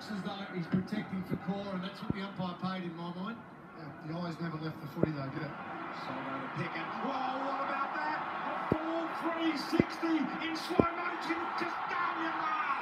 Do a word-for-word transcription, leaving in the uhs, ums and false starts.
looks as though he's protecting for core, and that's what the umpire paid in my mind. Yeah, the eyes never left the footy though, did it? Solo to Pickett. Whoa, what about that? A full three sixty in slow motion, just down your mark.